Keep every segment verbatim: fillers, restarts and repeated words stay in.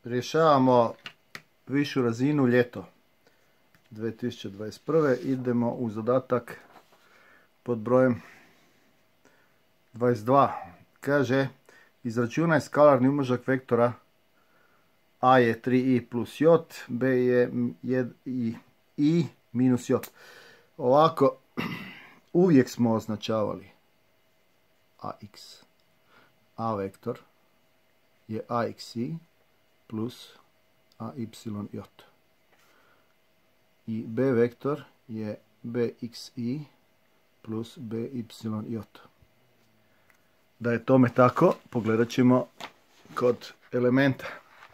rješavamo višu razinu ljeto dvije tisuće dvadeset prve. Idemo u zadatak pod brojem dvadeset dva. Kaže, izračunaj skalarni umnožak vektora a je tri i plus j, b je i, i minus j. Ovako, uvijek smo označavali ax. A vektor je axi plus ayj. I b vektor je bxi plus byj. Da je tome tako, pogledat ćemo kod elementa.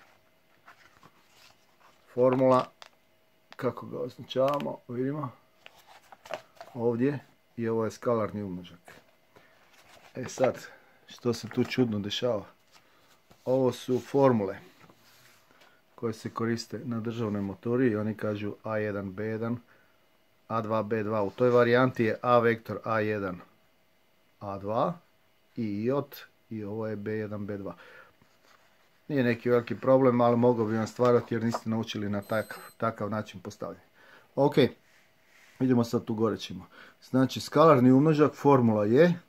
Formula, kako ga označavamo, vidimo, ovdje i ovo je skalarni umnožak. E sad, što se tu čudno dešava? Ovo su formule koje se koriste na državnoj maturi i oni kažu a jedan b jedan, a dva b dva. U toj varijanti je a vektor a jedan a dva i j i ovo je b jedan b dva. Nije neki veliki problem, ali mogao bi vam stvarati jer niste naučili na takav, takav način postavljanja. Ok, idemo sad tu gore ćemo. Znači, skalarni umnožak formula je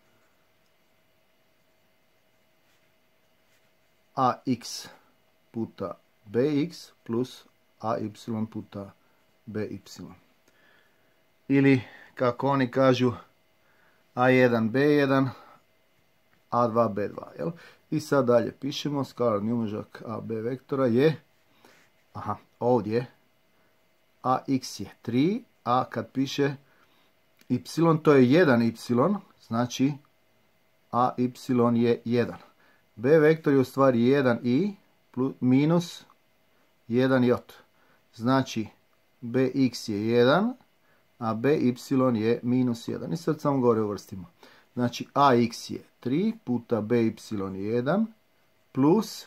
ax puta bx plus ay puta by. Ili, kako oni kažu, a jedan b jedan, a dva b dva. Jel? I sad dalje pišemo, skalarni umnožak a b vektora je, aha, ovdje, ax je tri, a kad piše y, to je jedan y, znači ay je jedan. B vektor je u stvari jedan i plus, minus jedan j. Znači, bx je jedan, a by je minus jedan. I sad samo gore uvrstimo. Znači, ax je tri puta by je jedan plus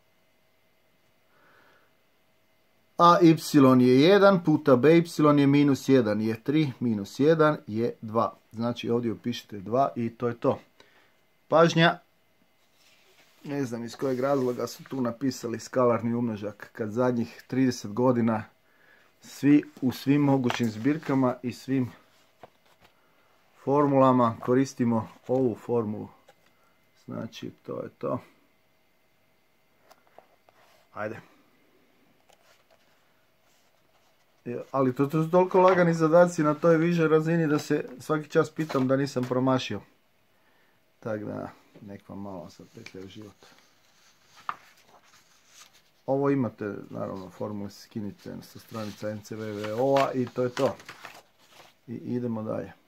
ay je jedan puta by je minus jedan je tri, minus jedan je dva. Znači, ovdje upišite dva i to je to. Pažnja! Ne znam iz kojeg razloga su tu napisali skalarni umnožak kad zadnjih trideset godina svi u svim mogućim zbirkama i svim formulama koristimo ovu formulu. Znači, to je to. Ajde. Ali to su toliko lagani zadaci na toj višoj razini da se svaki čas pitam da nisam promašio. Tako da, nek vam malo sad petljaju život. Ovo imate, naravno, formule skinite sa stranica en ce ve ve o a i to je to. I idemo dalje.